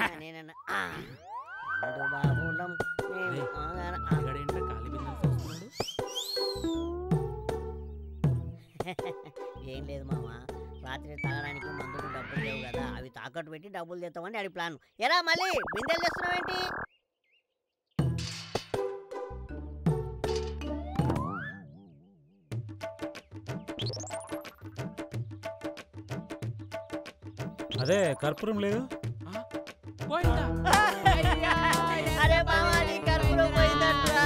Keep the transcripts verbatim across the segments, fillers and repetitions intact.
ఏం లేదు మామ, రాత్రి తాగడానికి మందుకు డబ్బులు లేవు కదా, అవి తాకట్టు పెట్టి డబ్బులు తెస్తామని అడి ప్లాన్. ఎరా మళ్ళీ బిందెలు తెస్తున్నావేంటి? అదే కర్పూరం లేదు. అరే మామ, నీ కర్పూరం పోయిందట్రా.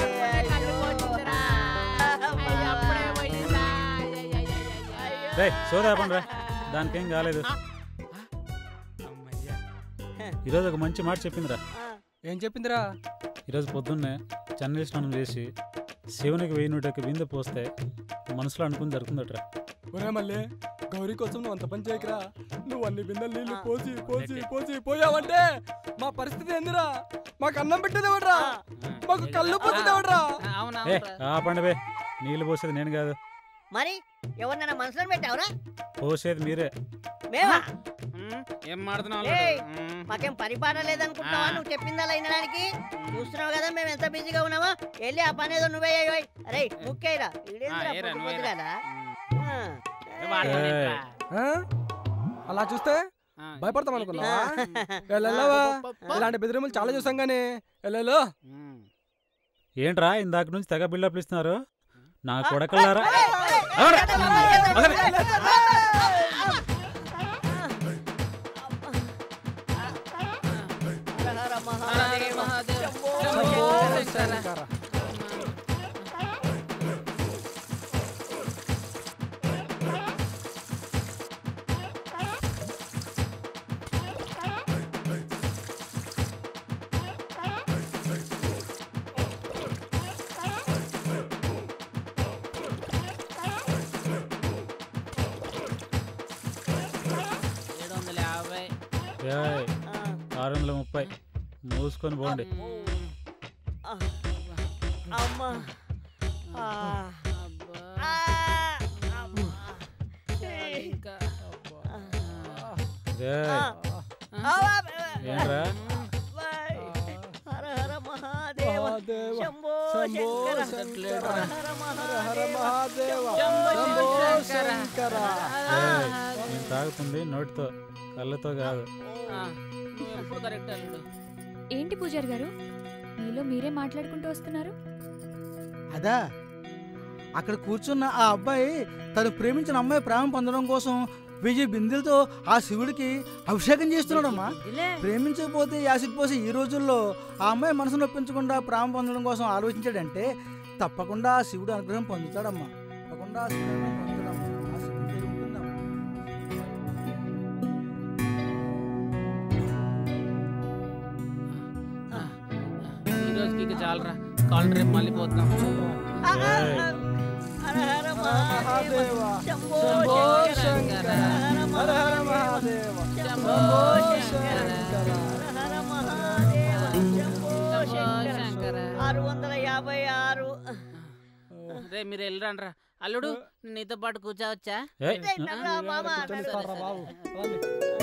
సోదాపండి రా, దానికేం కాలేదు. ఈరోజు ఒక మంచి మాట చెప్పిందిరా. ఏం చెప్పిందిరా? ఈరోజు పొద్దున్నే చన్నీళ్ళ స్నానం చేసి శివునికి వెయ్యి నూట ఒక్క బిందె పోస్తే మనసులో అనుకుని జరుగుతుందట్రా. ఒరే మళ్ళీ గౌరీ కోసం నువ్వు అంత పని చేయకరా. నువ్వు అన్ని బిందెలు నీళ్లు పోసి పోసి పోసి పోయావంటే మా పరిస్థితి ఏందిరా? మాకు అన్నం పెట్టేదేవడ్రా, మాకు కళ్ళు పోసేదేవడ్రా. ఆపండి బే, నీళ్లు పోసేది నేను కాదు. మరి ఎవరినైనా మనసులో పెట్టావురా? పోసేది మీరే. మేమా? ఏం మాడుతున్నావు? మాకేం పరిపాలన లేదనుకుంటున్నావా నువ్వు చెప్పిందలా వినడానికి? చూస్తున్నావు కదా మేము ఎంత బిజీగా ఉన్నామో. వెళ్ళి ఆ పని ఏదో నువ్వే అరే ముఖ్యరా కదా. అలా చూస్తే భయపడతాం అనుకున్నావా? వెళ్ళవా, ఇలాంటి బెదిరింపులు చాలా చూసాం గానీ వెళ్ళలో. ఏంట్రా ఇందాక నుంచి తెగ బిల్డప్లు ఇస్తున్నారు నా కొడకలారా? ఆరు వందల ముప్పై మూసుకొని పోండి. అమ్మా ఏంట్రా? హర హర మహాదేవ శంభో శంకర హర మహాదేవ శంభో శంకర. నేను తాగుతుంది నోటితో, కళ్ళతో కాదు. ఏంటి పూజారి గారు, మీలో మీరే మాట్లాడుకుంటూ వస్తున్నారు? అదా, అక్కడ కూర్చున్న ఆ అబ్బాయి తను ప్రేమించిన అమ్మాయి ప్రేమ పొందడం కోసం వెయ్యి బిందెలతో ఆ శివుడికి అభిషేకం చేస్తున్నాడమ్మా. ప్రేమించకపోతే యాసిడ్ పోసి ఈ రోజుల్లో ఆ అమ్మాయి మనసు నొప్పించకుండా ప్రేమ పొందడం కోసం ఆలోచించాడంటే తప్పకుండా ఆ శివుడు అనుగ్రహం పొందుతాడమ్మా. తప్పకుండా ఆ శివుడు అనుగ్రహం పొందుతాడమ్మా. ఆ శివుడి పేరు ఉంటుందమ్మా. ఈ రోజుకి ఇక చాలరా, కాల్ రేపు మళ్ళీ పోతున్నాం. హర హర మహాదేవ శంభో శంకర హర హర మహాదేవ శంభో శంకర హర మహాదేవ శంభో శంకర. ఆరు వందల యాభై ఆరు. రే మీరు వెళ్ళరండ్రా. అల్లుడు నీతో పాటు కూర్చోవచ్చా? మామ